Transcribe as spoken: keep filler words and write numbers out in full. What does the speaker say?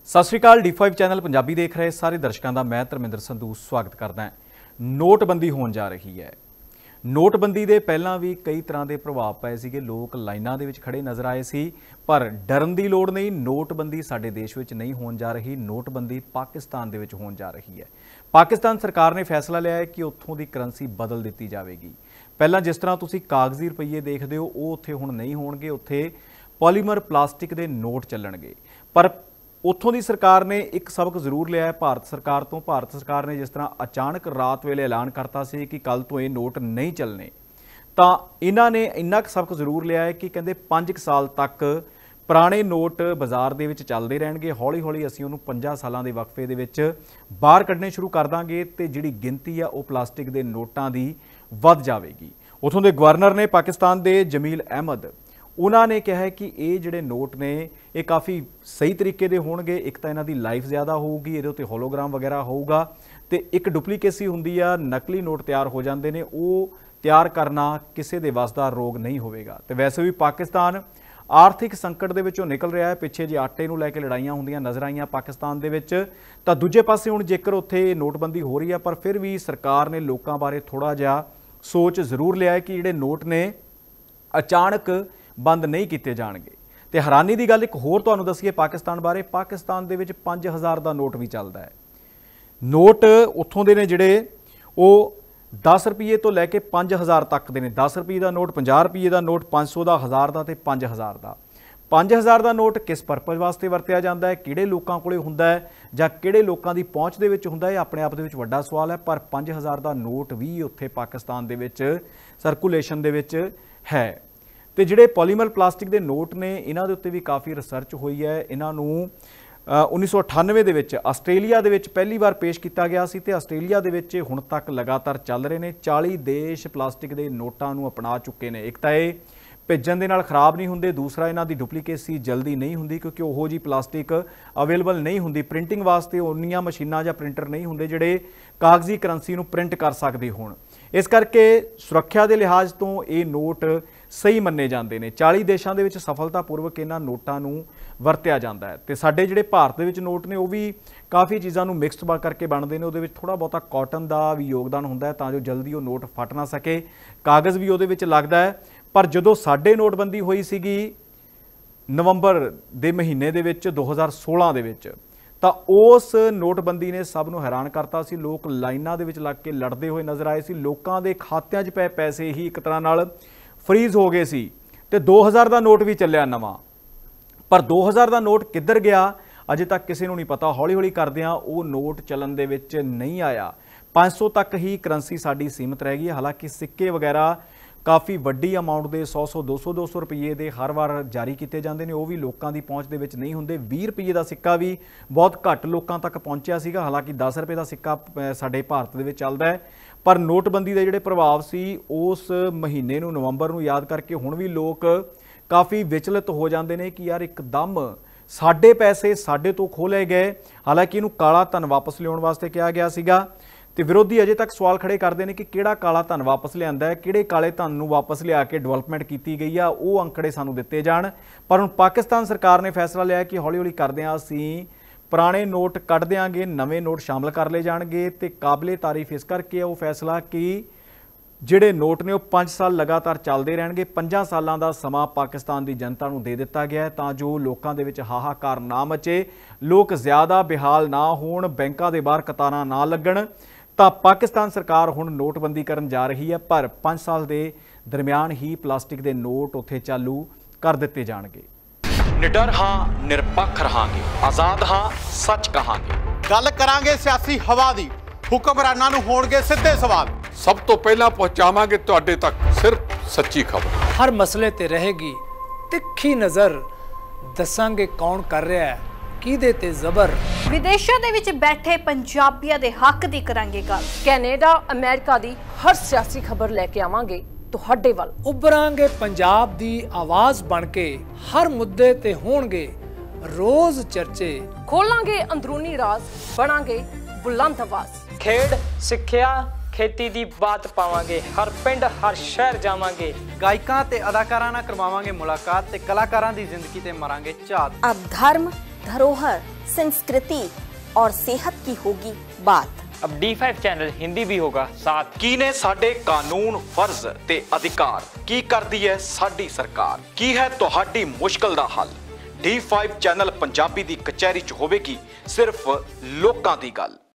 सत श्री अकाल D five channel Punjabi देख रहे सारे दर्शकों का मैं धर्मेंद्र संधू स्वागत करदा। नोटबंदी होने जा रही है। नोटबंदी दे पहलां भी कई तरह के प्रभाव पए सीगे, लोग लाइनां दे विच खड़े नज़र आए सी, पर डरन की लोड़ नहीं। नोटबंदी साडे देश विच नहीं होने जा रही, नोटबंदी पाकिस्तान दे विच होने जा रही है। पाकिस्तान सरकार ने फैसला लिया है कि उत्थों की करंसी बदल दी जाएगी। पहलां जिस तरह तुसीं कागजी रुपये देखते हो वो उत्थे हुण नहीं होणगे, उत्थे पॉलीमर प्लास्टिक के नोट चलणगे। पर उत्थों की सरकार ने एक सबक जरूर लिया है भारत सरकार तो। भारत सरकार ने जिस तरह अचानक रात वेले ऐलान करता सी कि कल तो ये नोट नहीं चलने, तो इन्हां ने इन्ना क सबक जरूर लिया है कि कहते पाँच क साल तक पुराने नोट बाजार दे विच चलते रहणगे। हौली हौली असीं उहनूं पंजां सालां दे वक्फे दे विच बाहर कढने शुरू कर दांगे ते जिहड़ी गिनती आ वो प्लास्टिक के नोटां दी वध जावेगी। उत्थों दे गवर्नर ने पाकिस्तान के जमील अहमद उन्होंने कहा है कि ये जिहड़े नोट ने ये काफ़ी सही तरीके दे होणगे। एक तो इन्हां दी लाइफ ज़्यादा होगी, इहदे उत्ते होलोग्राम वगैरह होगा, तो एक डुप्लीकेसी हुंदी आ, नकली नोट तैयार हो जाते हैं, वो तैयार करना किसी दे वस दा रोग नहीं होवेगा। तो वैसे भी पाकिस्तान आर्थिक संकट दे विचों निकल रहा है। पिछे जे आटे नूं लैके लड़ाइयां हुंदियां नज़र आईयां पाकिस्तान दे विच, तां दूजे पासे हुण जेकर उत्थे नोटबंदी हो रही है, पर फिर भी सरकार ने लोकां बारे थोड़ा जिहा सोच जरूर लिया है कि जिहड़े नोट ने अचानक बंद नहीं किए जाएंगे। तो हैरानी की गल एक होर तुहानूं दसीए पाकिस्तान बारे, पाकिस्तान दे विच पाँच हज़ार का नोट भी चलता है। नोट उत्थों के ने जिहड़े वो दस रुपये तो लैके पाँच हज़ार तक के ने। दस रुपये का नोट, पचास रुपये का नोट, पाँच सौ का, हज़ार का, तो पाँच हज़ार का। पाँच हज़ार का नोट किस परपज़ वास्ते वरतिया जाता है, किहड़े लोकां कोले हुंदा है जां किहड़े लोकां दी पहुँच दे विच हुंदा है, अपने आप दे विच वड्डा सवाल है। पर पाँच हज़ार का नोट भी उत्थे पाकिस्तान दे विच सर्कुलेशन दे विच है। तो जिहड़े पॉलीमर प्लास्टिक के नोट ने इन्हां दे उत्ते भी काफ़ी रिसर्च हुई है। इन्हां नूं उन्नीस सौ अठानवे दे विच आस्ट्रेलिया दे विच पहली बार पेश किया गया सी ते आस्ट्रेलिया दे विच हुण तक लगातार चल रहे हैं। चालीस देश प्लास्टिक के नोटां नूं अपना चुके हैं। एक तो ये भेजण दे नाल खराब नहीं हुंदे, दूसरा इन्हां दी डुप्लीकेसी जल्दी नहीं हुंदी क्योंकि उहो जी प्लास्टिक अवेलेबल नहीं हुंदी। प्रिंटिंग वास्ते उन्नियां मशीनां जां प्रिंटर नहीं हुंदे जिहड़े कागजी करंसी नूं प्रिंट कर सकदे होण। इस करके सुरक्षा के लिहाज तो ये नोट सही मन्ने जाते हैं। चालीस देशों के सफलतापूर्वक इन्हां नोटां नूं वरतिया जाता है। तो साडे जिहड़े भारत दे विच नोट ने वो भी काफ़ी चीज़ों नूं मिक्स करके बनते हैं। उहदे विच थोड़ा बहुता कॉटन का भी योगदान हुंदा है तां जो जल्दी वो नोट फट ना सके, कागज़ भी उहदे विच लगदा है। पर जदों साडे नोटबंदी हुई सीगी नवंबर दे महीने दे विच दो हज़ार सोलह दे विच, तो उस नोटबंदी ने सब नूं हैरान करता सी। लोग लाइनां दे विच लग के लड़ते हुए नज़र आए सी। लोकां दे खात्यां 'च पए पैसे ही एक तरह नाल फ्रीज हो गए सी। ते दो हज़ार का नोट भी चलिया नवां, पर दो हज़ार का नोट किधर गया अजे तक किसी नूं नहीं पता। हौली हौली करदिआं वो नोट चलन दे विच नहीं आया। पाँच सौ तक ही करंसी साडी सीमित रह गई। हालांकि सिक्के वगैरह काफ़ी वड्डी अमाउंट के सौ सौ दो सौ दो सौ रुपये के हर बार जारी किए जाते हैं, वो भी लोगों की पहुँच के नहीं होंगे। बीस रुपये का सिक्का भी बहुत घट लोगों तक पहुँचा सीगा। हालांकि दस रुपये का सिक्का साडे भारत दे चलता है। पर नोटबंदी के जिहड़े प्रभाव सी उस महीने नूं नवंबर नूं याद करके हुण भी लोग काफ़ी विचलित हो जाते हैं कि यार एकदम साडे पैसे साडे तो खो ले गए। हालांकि इनू काला धन वापस लियाउण वास्ते कहा गया सीगा। तो विरोधी अजे तक सवाल खड़े करते हैं कि किहड़ा काला धन वापस लिआंदा है, किहड़े काले धन नूं वापस लिया के डिवेलपमेंट की गई है, वो अंकड़े सानूं दिते जाण। पर हुण पाकिस्तान सरकार ने फैसला लिया कि हौली हौली करदिआं असीं पुराने नोट कढ़ देंगे, नवे नोट शामिल कर ले जाणगे। ते काबिले तारीफ इस करके वो फैसला कि जिहड़े नोट ने वो पाँच साल लगातार चलते रहणगे। पंजां सालां दा समा पाकिस्तान की जनता नूं दे दिता गया है तां जो लोकां दे विच हाहाकार ना मचे, लोग ज़्यादा बेहाल ना होण, बैंकां दे बाहर कतारां ना लगण। तो पाकिस्तान सरकार हुण नोटबंदी करन जा रही है, पर पाँच साल के दरमियान ही प्लास्टिक के नोट उत्थे चालू कर दिते जाणगे। निडर हाँ, निरपक्ष रहांगे, आजाद हाँ, सच कहांगे। गल करांगे सियासी हवा दी, हुक्मरानां नूं होणगे सिद्धे सवाल। सब तो पहला पहुंचावांगे तुहाडे तक सिर्फ सच्ची खबर। हर मसले ते रहेगी तिखी नज़र, दसांगे कौन कर रहा है किहदे ते जबर। विदेशों दे विच बैठे पंजाबियों दे हक दी करांगे गल। कैनेडा अमेरिका दी हर सियासी खबर लेके आवांगे तुहाडे वल। उभरांगे पंजाब दी आवाज़ बन के, हर मुद्दे ते होणगे रोज चर्चे। खोलांगे अंदरूनी राज, बनांगे बुलंद आवाज। खेड, सिक्ख्या, खेती दी बात पावांगे, हर पिंड हर शहर जावांगे। गायकां ते अदाकारां नाल करवावांगे मुलाकात ते कलाकारां दी जिंदगी ते मारांगे झात। अब धर्म धरोहर, संस्कृति और सेहत की होगी बात। अब डी फाइव चैनल हिंदी भी होगा साथ। ਕੀ ਨੇ ਸਾਡੇ ਕਾਨੂੰਨ, ਫਰਜ਼ ਤੇ ਅਧਿਕਾਰ? ਕੀ ਕਰਦੀ ਹੈ ਸਾਡੀ ਸਰਕਾਰ? ਕੀ ਹੈ ਤੁਹਾਡੀ ਮੁਸ਼ਕਲ ਦਾ ਹੱਲ? ਡੀ ਫਾਈਵ ਚੈਨਲ ਪੰਜਾਬੀ ਦੀ ਕਚਹਿਰੀ 'ਚ ਹੋਵੇਗੀ ਸਿਰਫ ਲੋਕਾਂ ਦੀ ਗੱਲ।